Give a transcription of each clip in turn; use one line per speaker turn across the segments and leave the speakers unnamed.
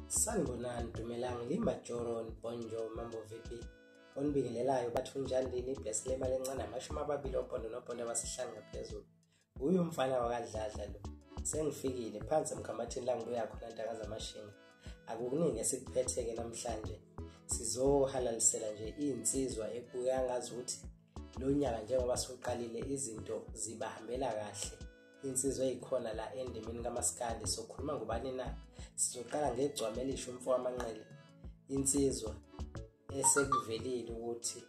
Sanibonani Dumelang Limajoro Bonjo Mambo VP onibingelelayo bathi unjani lini ibhesi lemali encane amashumi 2 opondo nopondo abasihlanu ngaphezulu. Uyu umfana wakadladla lo. Sengifikile phansi emkamathini la ngibuya khona ntaka zamashinga. Akukuningi esikuphetheke namhlanje. Sizohalalisela nje insizwa ebuya ngazi ukuthi lo nyaka njengoba soqalile izinto zibahambela kahle. Insizwa ezikhona la endimini kaMaskandi sokhuluma ngubani na. Sizoqala ngeGcokama Elisha umfo wamanqele. Insizwa esekuvelile ukuthi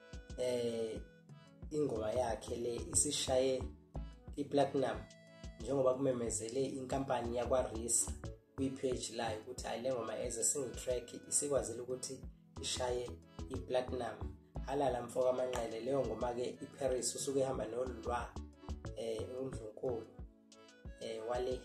ingoma yakhe le isishaye iplatinum njengoba kumemezele inkampani yakwa Risa kwi-page layo ukuthi ayile ngoma as a single track isikwazile ukuthi ishaye iplatinum. Halala mfo wamanqele leyo ngoma ke iParis usuke ehamba nolwa uNdlunkulu wale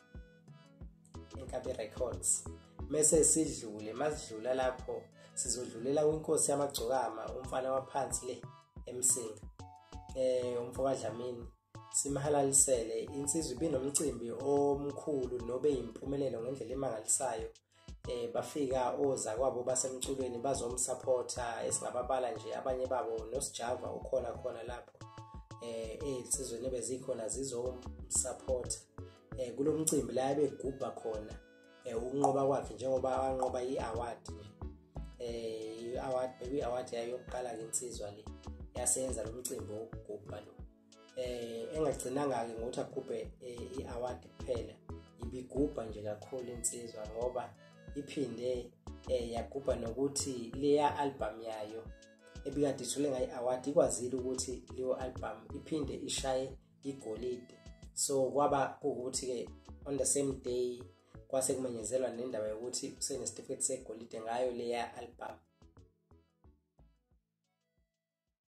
Nkabi Records. Mase sidlule masidlula lapho sizodlulela kwinkosi yamaGcokama umfana waphansi le emsinga umfo kaDlamini simhalalisele. Insizwa ibinomcimbi omkhulu nobe impumelelo ngendlela emangalisayo. Bafika oza kwabo basemculweni bazomsupporta esingababala nje abanye babo noSjava ukhona lapho insizweni bezikhona zizomsupport kulomcimbi la begubha khona ukunqoba kwakhe njengoba wanqoba iaward i-award yayo yokuqala insizwa le yasenza lo mcimbi wokugubha lo engagcinanga ke ngokuthi agubhe iaward kuphela ibigubha nje kakhulu insizwa ngoba iphinde yagubha nokuthi leya album yayo ebikade ithule ngayi award ikwazile ukuthi leyo album iphinde ishaye igolide. So kwaba ukuthi ke on the same day kwase kumenyezelwa nendaba yokuthi usenesitifiketi segolide ngayo leya album.